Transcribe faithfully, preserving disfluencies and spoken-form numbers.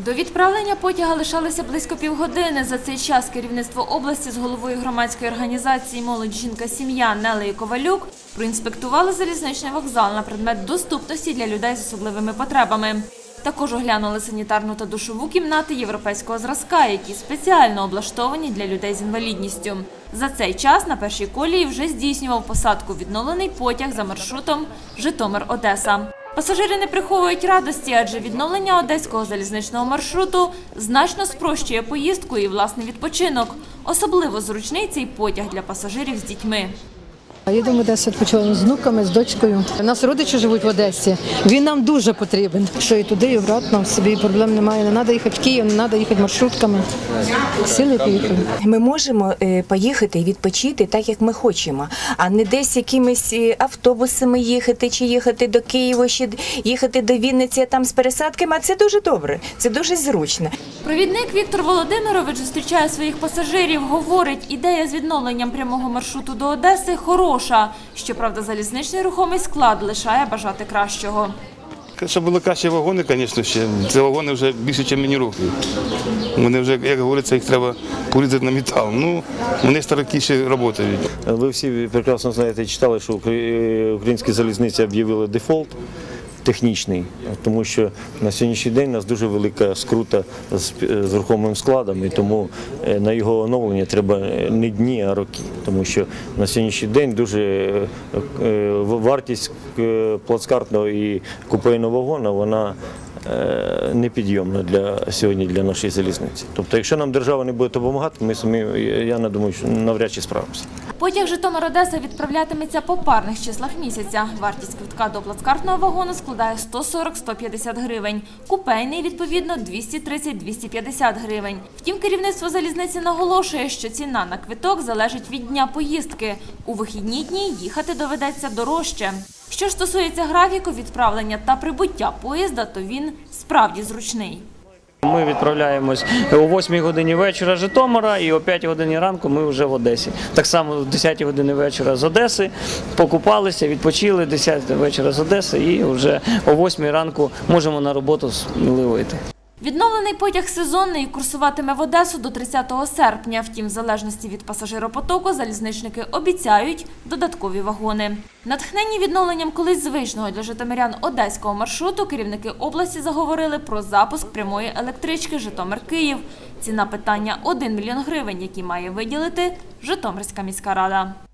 До відправлення потяга лишалося близько півгодини. За цей час керівництво області з головою громадської організації «Молодь, жінка, сім'я» Нелею Ковалюк проінспектували залізничний вокзал на предмет доступності для людей з особливими потребами. Також оглянули санітарну та душову кімнати європейського зразка, які спеціально облаштовані для людей з інвалідністю. За цей час на першій колії вже здійснював посадку відновлений потяг за маршрутом Житомир-Одеса. Пасажири не приховують радості, адже відновлення одеського залізничного маршруту значно спрощує поїздку і власний відпочинок. Особливо зручний цей потяг для пасажирів з дітьми. Їдемо в Одесу, відпочиваємо з внуками, з дочкою. У нас родичі живуть в Одесі. Він нам дуже потрібен. Що і туди, і обратно, собі проблем немає. Не треба їхати в Київ, не треба їхати маршрутками. Сіли і поїхали. Ми можемо поїхати і відпочити так, як ми хочемо, а не десь якимись автобусами їхати, чи їхати до Києва, чи їхати до Вінниці, а там з пересадками. А це дуже добре, це дуже зручно. Провідник Віктор Володимирович зустрічає своїх пасажирів, говорить, ідея з відновленням прямого маршруту до Одеси хороша. Щоправда, залізничний рухомий склад лишає бажати кращого. Щоб були кращі вагони, звісно, ще. Ці вагони вже більше, ніж мені років. Вони вже, як говориться, їх треба порізати на метал. Ну, вони старокіші працюють. Ви всі прекрасно знаєте, читали, що українські залізниці об'явили дефолт технічний, тому що на сьогоднішній день у нас дуже велика скрута з, з рухомим складом, і тому на його оновлення треба не дні, а роки. Тому що на сьогоднішній день дуже вартість плацкартного і купейного вагона, вона непідйомна для сьогодні для нашої залізниці. Тобто, якщо нам держава не буде допомагати, ми самі, я не думаю, що навряд чи справимося. Потяг Житомир-Одеса відправлятиметься по парних числах місяця. Вартість квитка до плацкартного вагону складає сто сорок - сто п'ятдесят гривень. Купейний, відповідно, двісті тридцять - двісті п'ятдесят гривень. Втім, керівництво залізниці наголошує, що ціна на квиток залежить від дня поїздки. У вихідні дні їхати доведеться дорожче. Що ж стосується графіку відправлення та прибуття поїзда, то він справді зручний. Ми відправляємось о восьмій годині вечора з Житомира і о п'ятій годині ранку ми вже в Одесі. Так само о десятій годині вечора з Одеси покупалися, відпочили, десята вечора з Одеси і вже о восьмій ранку можемо на роботу сміливо йти. Відновлений потяг сезонний курсуватиме в Одесу до тридцятого серпня. Втім, в залежності від пасажиропотоку залізничники обіцяють додаткові вагони. Натхнені відновленням колись звичного для житомирян одеського маршруту, керівники області заговорили про запуск прямої електрички Житомир-Київ. Ціна питання – один мільйон гривень, які має виділити Житомирська міська рада.